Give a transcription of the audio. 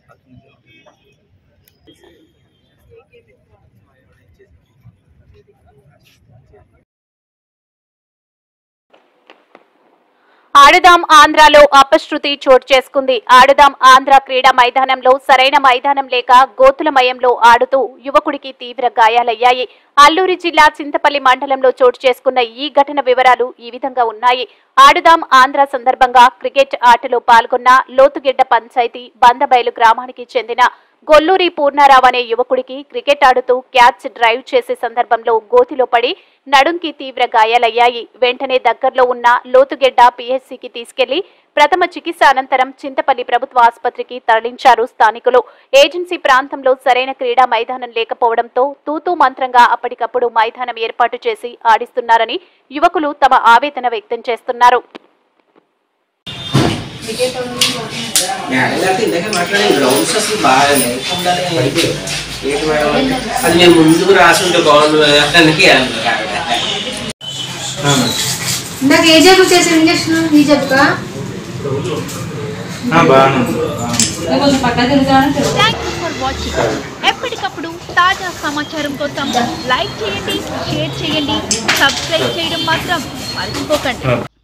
ఆడుదాం ఆంధ్రాలో అపశృతి చోటు చేసుకుంది. ఆడుదాం ఆంధ్ర క్రీడా మైదానంలో సరైన మైదానం లేక గోతులమయంలో ఆడుతూ యువకుడికి తీవ్ర గాయాలయ్యాయి. అల్లూరి జిల్లా చింతపల్లి మండలంలో చోటు చేసుకున్న ఈ ఘటన వివరాలు ఈ విధంగా ఉన్నాయి. ఆడుదాం ఆంధ్ర సందర్భంగా క్రికెట్ ఆటలో పాల్గొన్న లోతుగెడ్డ పంచాయతీ బందబైలు గ్రామానికి చెందిన గొల్లూరి పూర్ణారావు అనే యువకుడికి క్రికెట్ ఆడుతూ క్యాచ్ డ్రైవ్ చేసే సందర్భంలో గోతిలో పడి నడుంకి తీవ్ర గాయాలయ్యాయి. వెంటనే దగ్గరలో ఉన్న లోతుగెడ్డ పిహెచ్సికి తీసుకెళ్లి ప్రథమ చికిత్స అనంతరం చింతపల్లి ప్రభుత్వ ఆసుపత్రికి తరలించారు స్థానికులు. ఏజెన్సీ ప్రాంతంలో సరైన క్రీడా మైదానం లేకపోవడంతో తూతూ మంత్రంగా అప్పటికప్పుడు మైదానం ఏర్పాటు చేసి ఆడిస్తున్నారని యువకులు తమ ఆవేదన వ్యక్తం చేస్తున్నారు. అది ముందుకు రాసుంటే బాగుంది. నాకు ఏ జబ్బు చేసే ఇంజక్షన్ ఈ జబ్బుగా ఎప్పటికప్పుడు తాజా సమాచారం కోసం లైక్ చేయండి, షేర్ చేయండి, సబ్స్క్రైబ్ చేయడం మాత్రం మర్చిపోకండి.